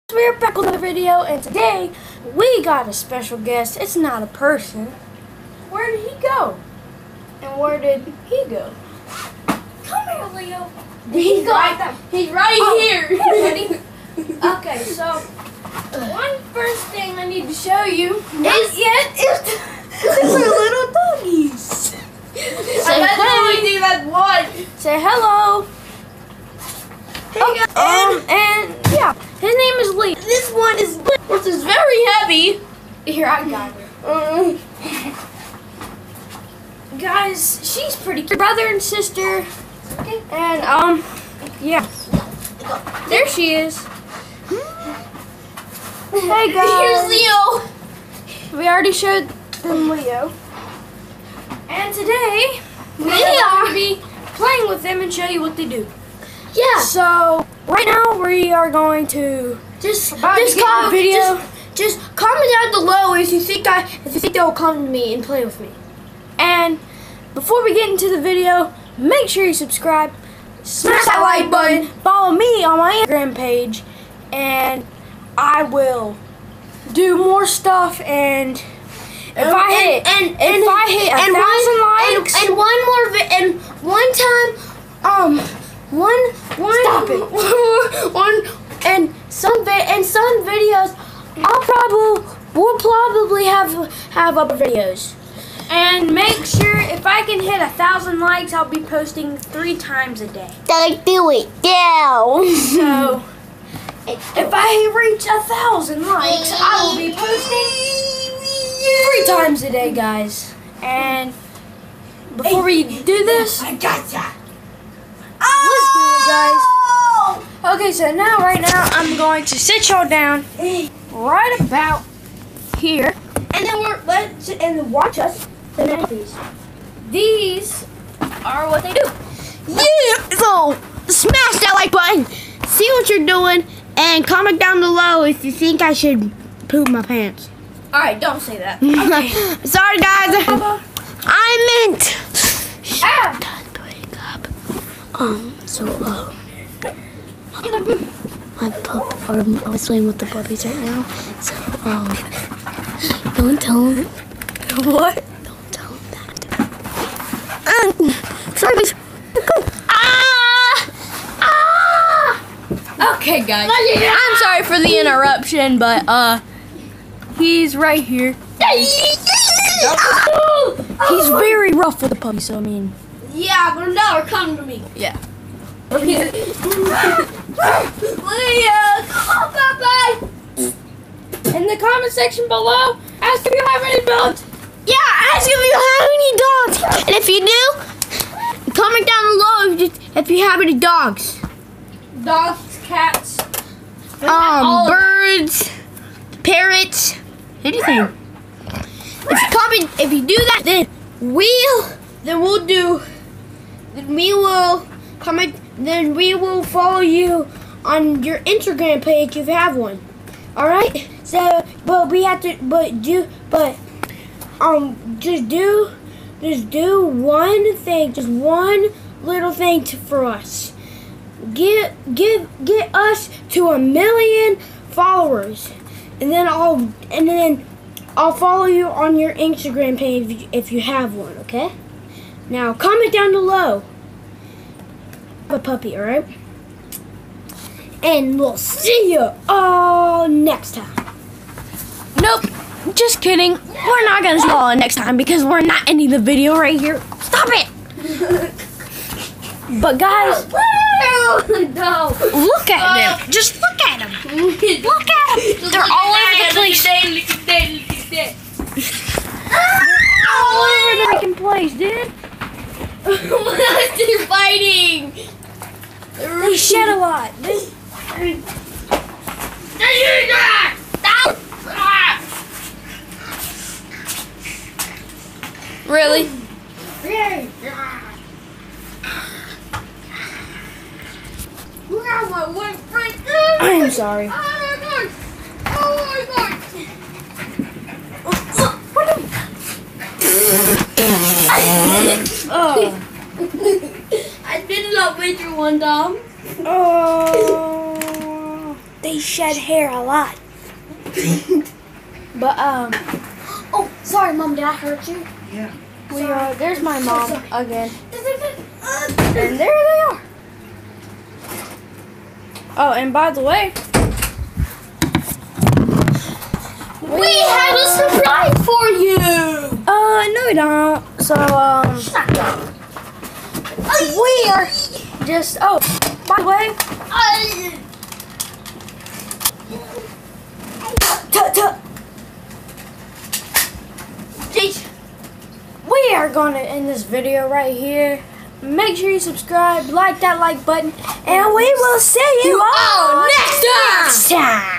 We're back with another video, and today we got a special guest. It's not a person. Where did he go? And where did he go? Come here, Leo. He's right here. Ready? Okay, so one first thing I need to show you is our little doggies. Say hello. And yeah, his name is Lee. This one is, which is very heavy. Here, I got her. Guys, she's pretty cute. Brother and sister. And, yeah. There she is. Hey, guys. Here's Leo. We already showed them Leo. And today, we are going to be playing with them and show you what they do. Yeah. So, right now, we are going to Just comment down below if you think they'll come to me and play with me. And before we get into the video, make sure you subscribe, smash that like button, follow me on my Instagram page, and I will do more stuff. And if I hit 1,000 likes, stop it. And some videos, we'll probably have other videos. And make sure, if I can hit 1,000 likes, I'll be posting 3 times a day. Don't do it now. So, if I reach 1,000 likes, I will be posting 3 times a day, guys. And before we do this, I gotcha. let's do it, guys. Okay, so right now, I'm going to sit y'all down right about here. And then watch us connect these. These are what they do. Yeah, so smash that like button, see what you're doing, and comment down below if you think I should poop my pants. Alright, don't say that. Okay. Sorry guys, I meant Ah! break up. I was playing with the puppies right now, so don't tell them. What? Don't tell them that. Sorry. Okay, guys. I'm sorry for the interruption, but he's right here. He's very rough with the puppy, so I mean. Yeah, but now come to me. Yeah. Leah, come on, bye-bye. In the comment section below, ask if you have any dogs. Yeah, ask if you have any dogs. And if you do, comment down below if you have any dogs. Dogs, cats. Birds, parrots, anything. If you do that, then we will follow you on your Instagram page if you have one. All right. So, just do one thing, just one little thing for us. Get us to 1 million followers, and then I'll follow you on your Instagram page if you have one. Okay. Now comment down below. A puppy, all right? And we'll see you all next time. Nope. Just kidding. We're not gonna see you all next time because we're not ending the video right here. Stop it. But guys, No. look at them. Just look at them. Look at them. They're all over the place. They're all over the freaking place, dude. They're fighting. They shed a lot. Really? I'm sorry. Oh my god. Oh. I did not wait for one, Dom. Oh. they shed hair a lot. But Oh, sorry, Mom. Did I hurt you? Yeah. There's my mom again, and there they are. Oh, and by the way, We have a surprise for you. no, we don't. So Shut up. we are just. Oh, by the way, we are gonna end this video right here. Make sure you subscribe, like that like button, and we will see you all next time.